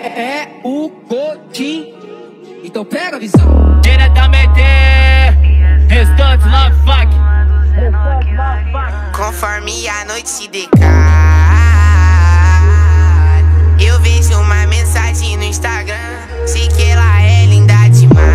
É o Cotim. Então pega a visão. Diretamente, restantes na fac. Conforme a noite se decai, eu vejo uma mensagem no Instagram. Sei que ela é linda demais,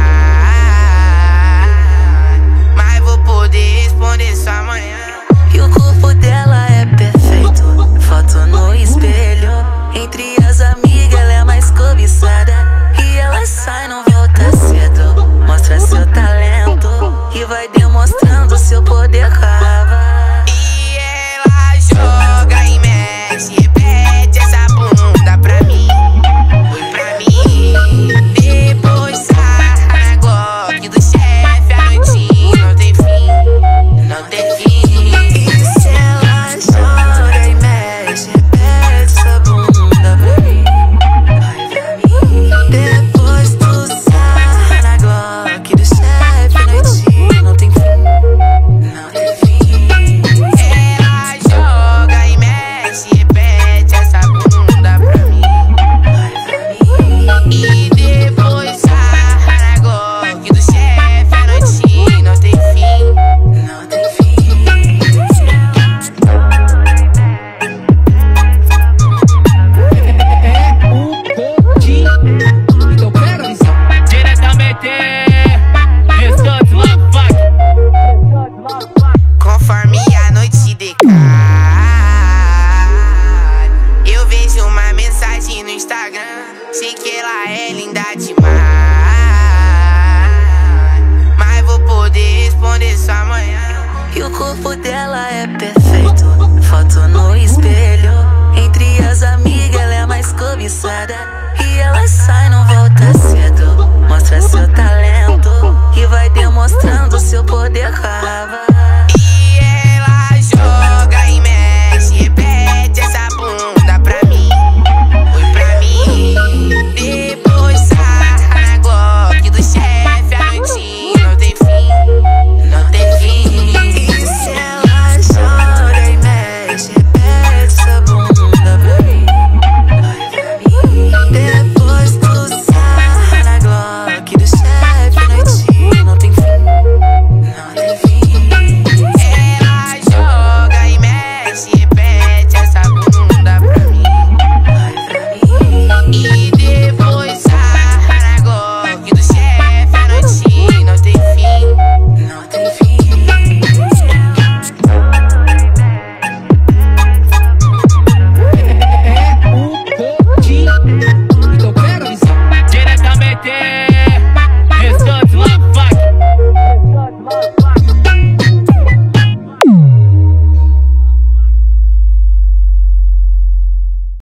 mas vou poder responder só amanhã. E o corpo dela é perfeito, foto no espelho. Entre as amigas ela é mais cobiçada, e ela sai, não volta cedo. Mostra seu talento e vai demonstrando seu poder rava. E ela joga e mexe, repete essa bunda pra mim. Foi pra mim. Depois sai na Glock do chefe, a noitinha não tem fim, não tem fim. E se ela joga e mexe, repete essa bunda pra mim, vai pra mim. Depois tu sai na Glock do chefe, a noitinha não tem fim, não tem fim. Ela joga e mexe, repete essa bunda pra mim, Vai pra mim. e depois sai na Glock do chefe, a noitinha não tem fim. Não tem fim. É o Cotim. Então pega a visão. Diretamente, restantes na fac. Conforme a noite se decai, eu vejo uma mensagem no Instagram. Sei que ela é linda demais, mas vou poder responder só amanhã. E o corpo dela é perfeito, foto no espelho. Entre as amigas ela é mais cobiçada, e ela sai, não volta cedo. Mostra seu talento e vai demonstrando seu poder rava.